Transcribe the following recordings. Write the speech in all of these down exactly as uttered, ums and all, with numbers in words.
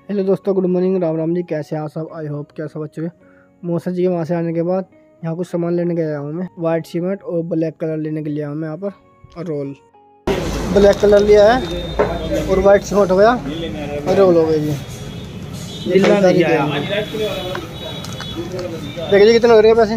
Hello दोस्तों, good morning, Ram Ram ji. कैसे हैं आप सब? आई होप क्या सब अच्छे हैं। मौसा जी के वहाँ से आने के बाद यहाँ कुछ सामान लेने गया हूँ मैं। वाइट सीमेंट और ब्लैक कलर लेने के लिए आया हूँ मैं यहाँ पर। और रोल ब्लैक कलर लिया है और वाइट सीमेंट हो गया और रोल हो गई जी। देखिए जी कितने हो रहे हैं पैसे।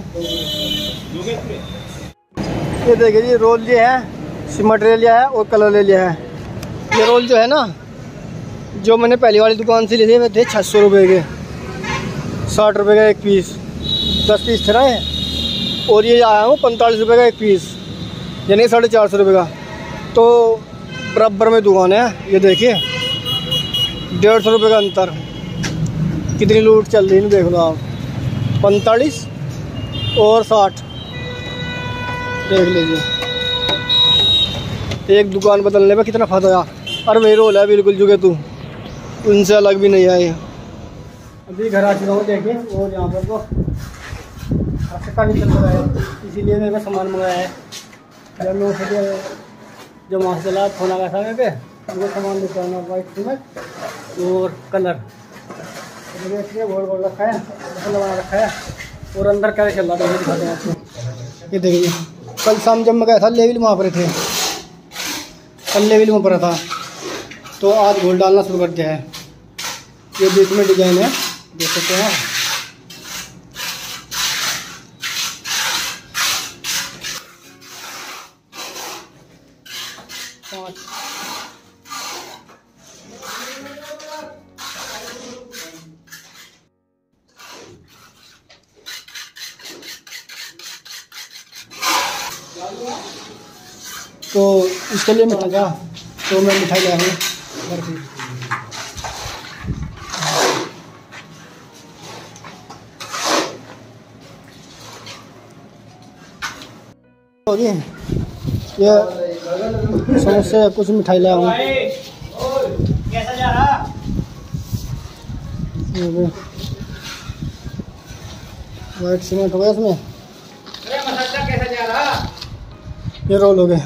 ये देखिए जी, रोल लिया है, सीमेंट ले लिया है और कलर ले लिया है। ये रोल जो है ना, जो मैंने पहली वाली दुकान से लिए थे वे थे छः सौ रुपये के, साठ रुपये का एक पीस, दस पीस थे ना ये। और ये आया हूँ पैंतालीस रुपये का एक पीस, यानी साढ़े चार सौ रुपये का। तो बराबर में दुकान है। ये देखिए डेढ़ सौ रुपये का अंतर। कितनी लूट चल रही है देख लो आप। पैंतालीस और साठ, देख लीजिए। एक दुकान बदलने में कितना फायदा आया। अरे वही रोल है बिल्कुल जुगे तू, उनसे अलग भी नहीं आए। अभी घर आ चुका हूँ देखिए। और यहाँ पर तो रास्ता नहीं चल रहा है, इसीलिए मैंने सामान मंगाया है। जब मैं उसे जब वहाँ से चला फोन आ गया था मेरे पे, मुझे सामान लेकर आना, वाइट सीमेंट और कलर गोल गोल रखा है, मसाला बना रखा है। और अंदर क्या चल रहा था दिखाते हैं आपको। ये देखिए, कल शाम जब मैं गया था लेविल वहाँ पर थे, कल लेविल वहाँ पर था, तो आज घोल डालना शुरू कर दिया है। ये बीच में डिजाइन है, देख सकते हैं। तो इसके लिए मिठाई का, तो मैं मिठाई लाया हूँ घर की। ये समोसे कुछ मिठाई लाया हूँ। कैसा जा रहा? वाइट सीमेंट हो गया इसमें। मसाला कैसा जा रहा? ये रोल हो गए।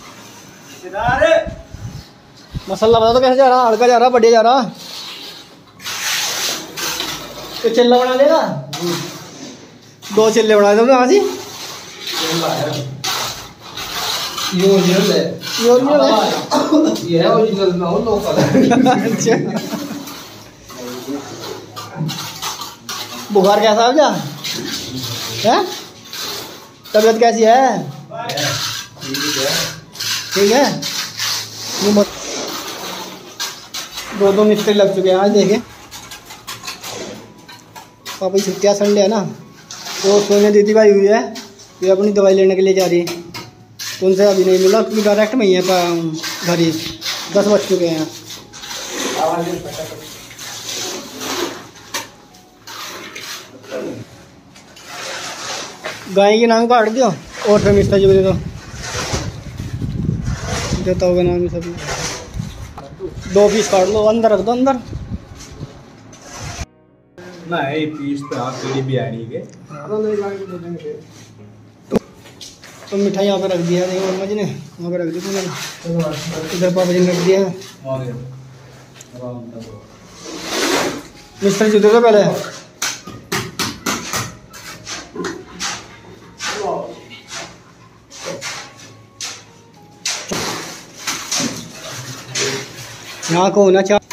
मसाला बता दो कैसे जा रहा? हल्का जा रहा, बढ़िया जा रहा? तो चिल्ला बना देगा, दो चिल्ले बना दो आज ही। ये ओरिजिनल है, ये ओरिजिनल है, ये है ओरिजिनल में हो लोकल। अच्छा, बुखार कैसा है? क्या है? तबीयत कैसी है? ठीक है। दो दो मिस्त्री लग चुके हैं आज। देखे पापा की छुट्टियाँ संडे है ना, तो सोने दीदी भाई हुई है, ये अपनी दवाई लेने के लिए जा रही है। तो उनसे अभी नहीं मिला क्योंकि डायरेक्ट में ही है घर ही। दस बज चुके हैं। गाय के नाम काट दियो और फिर मिस्ता जी को दे दो, देता होगा नाम सभी। दो पीस काट लो, अंदर रख दो अंदर। नहीं पीस तो आप पीढ़ी भी आनी के तो, तो मिठाई यहाँ पे रख दिया है मम्मा जी ने, वहाँ पे रख दी तुमने, इधर पापा जी ने रख दिया है। मिस्टर जी दे दो पहले। यहाँ को होना चाहिए।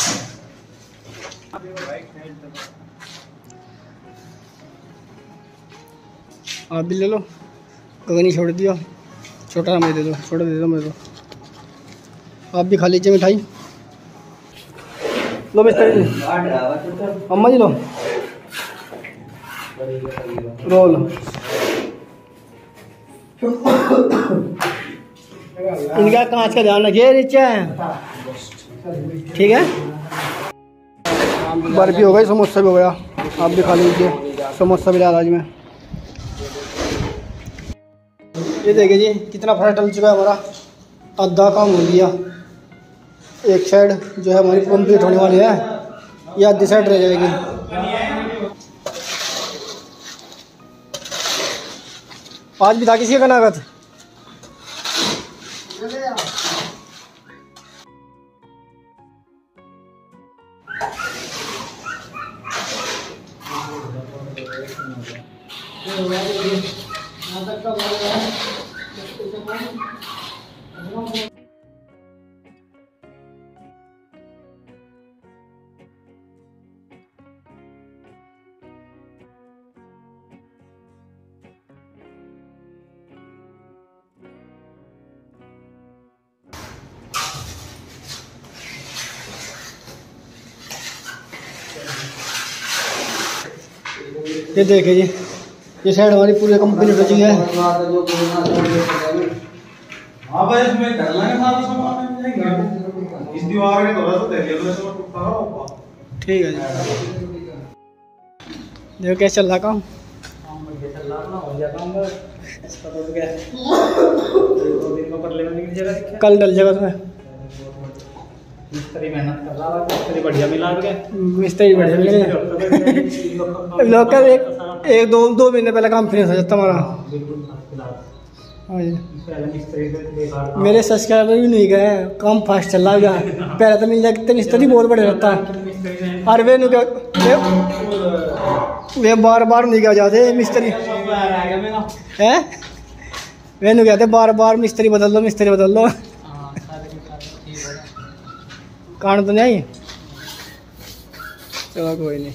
आप भी ले लो, गगनी छोड़ दिया, छोटा हमें दे दो, छोटा दे दो मेरे को। आप भी खा लीजिए मिठाई। लो मिस्टर जी, अम्मा जी लो रोल। इनका कांच का ध्यान रखिए नीचे, ठीक है। बर्फी हो गई, समोसा भी हो गया, आप भी खा लीजिए। समोसा भी डाला आज में। ये देखिए जी कितना फर्क टल चुका है हमारा, आधा काम हो गया। एक साइड जो है हमारी कंप्लीट होने वाली है, ये आधी साइड रह जाएगी। आज भी था किसी का नागत। ये देखे जी, ये साइड हमारी पूरी कंप्लीट हो चुकी है। हाँ भाई इसमें कर लेंगे सारा सामान इस दीवार के थोड़ा सा तेरे में सब टूटा होगा। ठीक है जी, देखो कैसे चल रहा काम। काम बढ़िया चल रहा ना, हो गया काम इसका तो क्या है दो दिन में कर लेने की जगह कल डल जाएगा तुम्हें। मिस्त्री मेहनत कर रहा है, मिस्त्री बढ़िया मिला के मिस्त्री बढ़िया मिल गए। लोग का एक एक दो दो महीने पहले काम फिनिश हो जाता हमारा। हाँ जी, मेरे सब्सक्राइबर भी नहीं गए, काम फास्ट चल रहा है। पहले तो मिल जाए मिस्त्री बहुत बड़े रहता है। और वे क्या वे बार बार नहीं क्या जाते मिस्त्री है, वे नहीं कहते बार बार मिस्त्री बदल दो मिस्त्री बदल दो। कान तो नहीं आई, चलो कोई नहीं।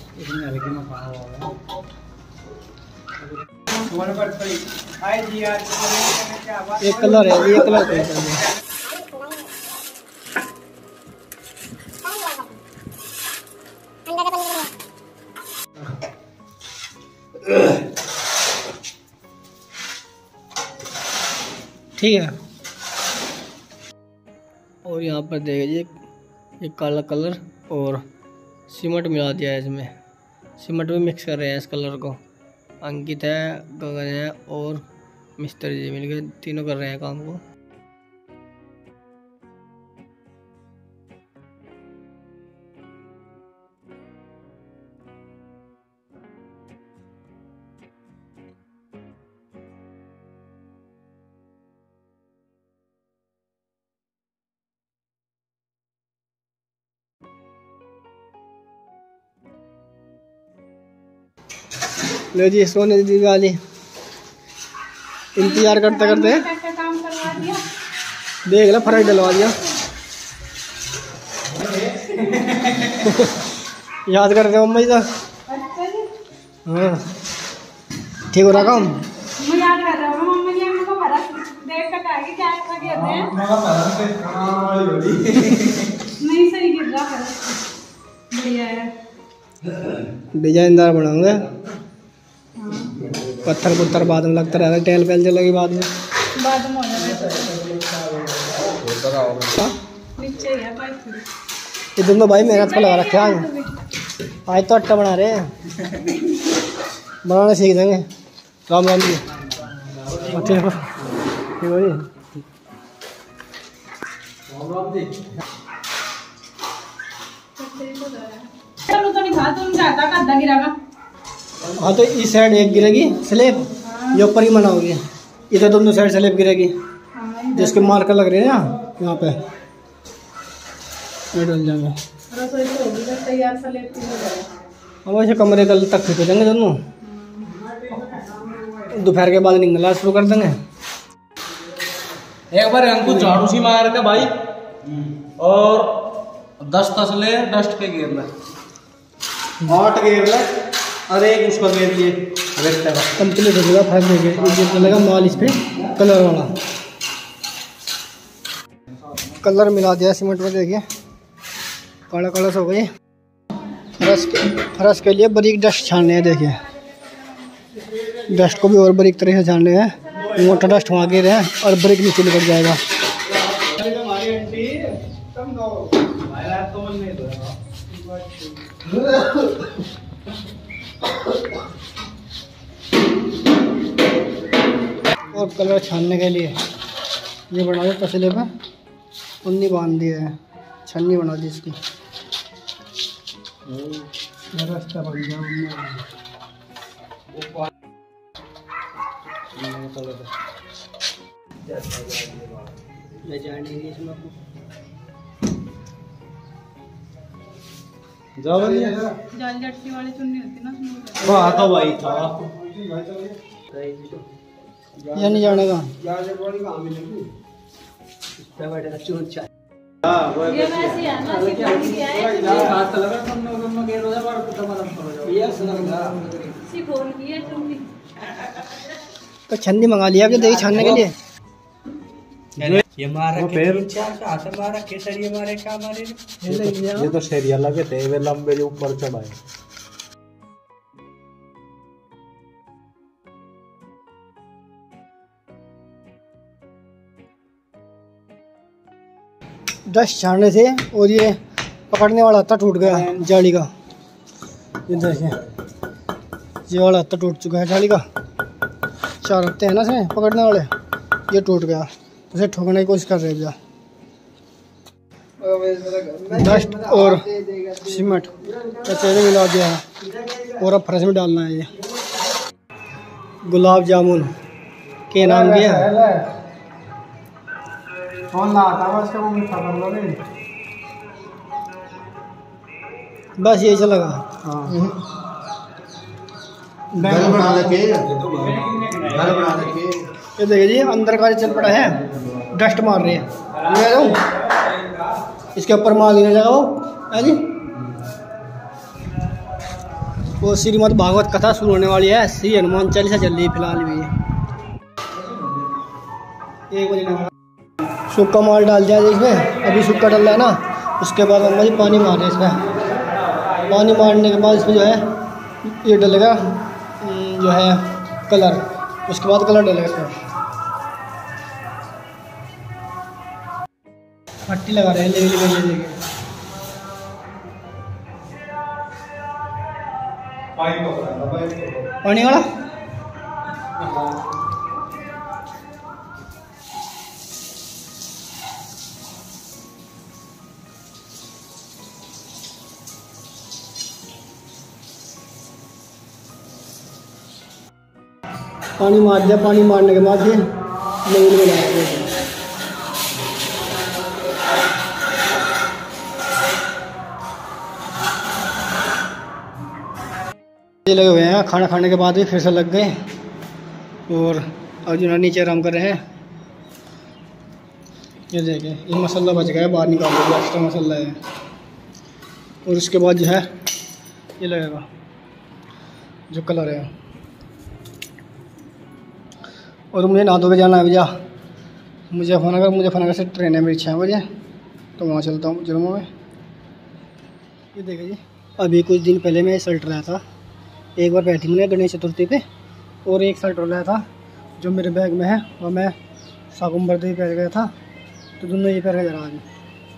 एक कलर है, ये कलर है। ठीक है, और यहाँ पर देखिए ये काला कलर और सीमेंट मिला दिया है इसमें। सीमेंट में मिक्स कर रहे हैं इस कलर को। अंकित है, गगन है और मिस्त्री जी मिलके तीनों कर रहे हैं काम को। लो जी, सोने दी वाली इंतजार करते करते काम करवा दिया, देख लो फर्क डलवा दिया। याद करते हो मम्मा जी? अच्छा जी, हाँ, ठीक हो रहा काम? मैं याद कर रहा हूँ मम्मा जी हमको भरा देख कर कहा कि क्या ऐसा कहते हैं, नहीं सही गिर रहा है, बढ़िया है, डिजाइनदार बनाऊंगे। पत्थर पुत्थर बाद में लगता रहता है, टेल पेल चलेगी बाद में बाद में हो जाएगा। नीचे ही है पाइप थोड़ी। ये दोनों भाई मेहनत को लगा रखे आज आज तो आटा बना रहे हैं, बनाना सीख देंगे। राम राम जी, ठीक है ठीक है जी। चलो तो नहीं खा, तुम जाता कद्दा गिरागा। हाँ, तो इस साइड एक गिरेगी स्लेब, ये ऊपर ही मना होगी, इधर दोनों साइड स्लेब गिरेगी। जिसके मार्कर लग रहे हैं ना यहाँ पे, ये डल जाएंगे। रसोई तो होगी बस तैयार सा लेती है। अब वैसे कमरे कल तक फिट हो जाएंगे दोनों, दोपहर के बाद निकलना शुरू कर देंगे। एक बार हमको झाड़ू सी मार के भाई और दस तसले डस्ट के घेर ले, आठ घेर ले और एक उसका घेर लिए रेड का कंप्लीट हो जाएगा। फाइव देंगे चलेगा माल इस पे कलर वाला कलर मिला दिया सीमेंट में। देखिए काला काला सा हो गई। फर्श के फर्श के लिए बारीक डस्ट छानने हैं। देखिए डस्ट को भी और बारीक तरह से छानने हैं। मोटा डस्ट वहाँ गिर है और बारीक नीचे निकल जाएगा। और कलर छानने के लिए ये बना दिया तसले पर, उन्नी बांध दिया है, छन्नी बना दी इसकी। रास्ता बन गया ले जाने इसमें जाओ बंदिया जाल जर्सी वाली चुन्नी होती ना उसमें। वहाँ तो भाई था या नहीं जाने का। हाँ वो ये वैसी है ना सिखाने की है सिखोन की है चुन्नी। तो छन्नी मंगा लिया आपने दही छानने के लिए। ये मारा फिर मारा केसरी मारे क्या मारे ये तो शेरिया लगे थे वे लंबे जो ऊपर चढ़ाए। दस छानने से और ये पकड़ने वाला हत्था टूट गया जाली का। ये देखिए ये वाला हत्था टूट चुका है जाली का। चार हत्ते हैं ना इसमें पकड़ने वाले, ये टूट गया। तो उसे ठोकने की कोशिश कर रहे भैया। डस्ट और सीमेंट कचरे मिला दिया है और अब फ्रेश में डालना है। ये गुलाब जामुन के नाम के है। बस यही चलेगा। घर बना रखे घर बना रखे ये देखिए जी अंदर का चल पड़ा है, डस्ट मार रही है। ले जाऊँ इसके ऊपर मार लेने लगा वो है जी। वो श्रीमद् भागवत कथा शुरू होने वाली है। श्री हनुमान चालीसा चल रही है फिलहाल भी। एक बजे सूखा माल डाल दिया इसमें, अभी सूखा डल रहा है ना। उसके बाद अम्मा जी पानी मार रहे हैं इसमें। पानी मारने के बाद इसमें जो है ये डलेगा जो है कलर, उसके बाद कलर डलेगा इसमें। पट्टी लगा रहे हैं ले ले ले लेके। पानी वाला पानी मार दिया। पानी मारने के बाद फिर लेवल में डाल दिया। लगे हुए हैं खाना खाने के बाद भी फिर से लग गए और अर्जुन नीचे आराम कर रहे हैं। ये देखें ये मसाला बच गया, बाहर निकाल दिया, एक्स्ट्रा मसाला है। और उसके बाद जो है ये लगेगा जो कलर है। और मुझे नहा धो के जाना है भैया। मुझे फनागर मुझे फनागर से ट्रेन है मेरी छः बजे, तो वहाँ चलता हूँ जम्मू में। ये देखिए जी अभी कुछ दिन पहले मैं शर्ट लाया था। एक बार बैठी मैंने गणेश चतुर्थी पे, और एक शर्ट लाया था जो मेरे बैग में है और मैं साकुम्बर देवी पहन गया था। तो दोनों ये पहन के जा रहा है।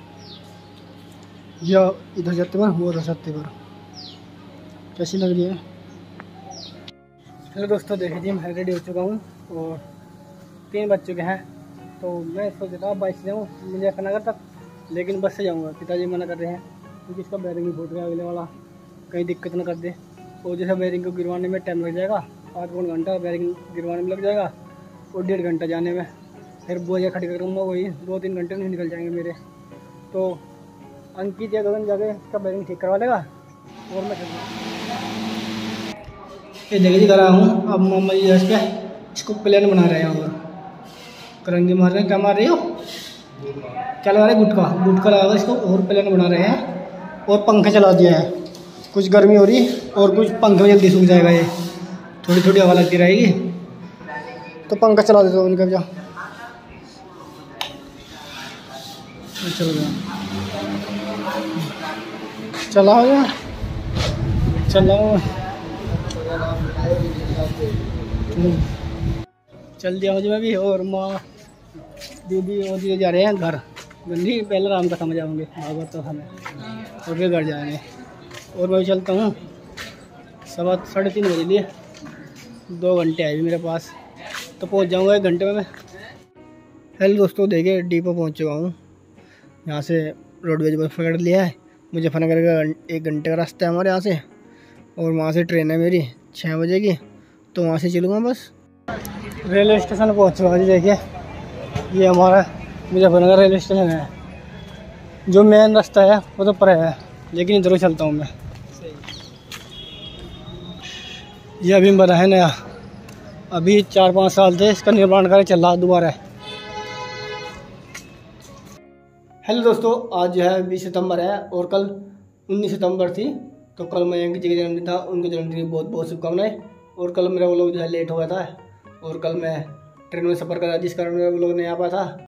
या इधर जाते पर वो उधर जाते पर कैसी लग रही है। हेलो दोस्तों, देखिए जी मैं रेडी हो चुका हूँ और तीन बज चुके हैं। तो मैं सोच रहा बाइक से जाऊँ मुझे फनागर तक, लेकिन बस से जाऊँगा। पिताजी मना कर रहे हैं क्योंकि इसका बैरिंग ही फूट गया अगले वाला, कहीं दिक्कत ना कर दे। और जैसे बैरिंग को गिरवाने में टाइम लग जाएगा, आठ पौन घंटा बैरिंग गिरवाने में लग जाएगा और डेढ़ घंटा जाने में। फिर बोझा खड़ी करूँगा, वही दो तीन घंटे नहीं निकल जाएंगे मेरे। तो अंकित या गगन जाके इसका बैरिंग ठीक करवा लेगा और मैं चलूँगा। ये देखिए जी कर रहा हूँ। अब मम्मा जी इसके इसको प्लान बना रहे हैं और करंगी मार रहे हैं। क्या मार रही हो? क्या लगा रहे हैं? गुटका गुटका लगा इसको और प्लान बना रहे हैं। और पंखे चला दिया है, कुछ गर्मी हो रही और कुछ पंखे में जल्दी सूख जाएगा। ये थोड़ी थोड़ी हवा लगती रहेगी तो पंखा चला देता हूँ उनका भैया। चलो भैया चलाओ भैया चलाओ। चल दिया मुझे मैं भी। और माँ दीदी और दीदी जा रहे हैं घर। गंदी पहले राम कथा में जाऊँगे भागवत कथा में और फिर घर जाएंगे। और मैं भी चलता हूँ। सवा साढ़े तीन बजे लिए दो घंटे आए भी मेरे पास, तो पहुँच जाऊँगा एक घंटे में मैं। हेलो दोस्तों, देखिए डिपो पहुँच चुका हूँ। यहाँ से रोडवेज बस पकड़ लिया है। मुझे फनागर का एक घंटे का रास्ता है हमारे यहाँ से, और वहाँ से ट्रेन है मेरी छः बजे की, तो वहाँ से चलूँगा बस। रेलवे स्टेशन पहुँच चुका जी। देखिए ये हमारा मुजफ्फरनगर रेलवे स्टेशन है। जो मेन रास्ता है वो तो पर है, लेकिन इधर ही चलता हूँ मैं। ये अभी बना है नया, अभी चार पाँच साल से इसका निर्माण कार्य चल रहा दोबारा। हेलो दोस्तों, आज जो है बीस सितंबर है और कल उन्नीस सितंबर थी, तो कल मयंक जी का जन्मदिन था। उनके जन्मदिन की बहुत बहुत शुभकामनाएं। और कल मेरा वो लोग जो है लेट हो गया था और कल मैं ट्रेन में सफ़र कर रहा जिस कारण मेरा वो लोग नहीं आ पाया था।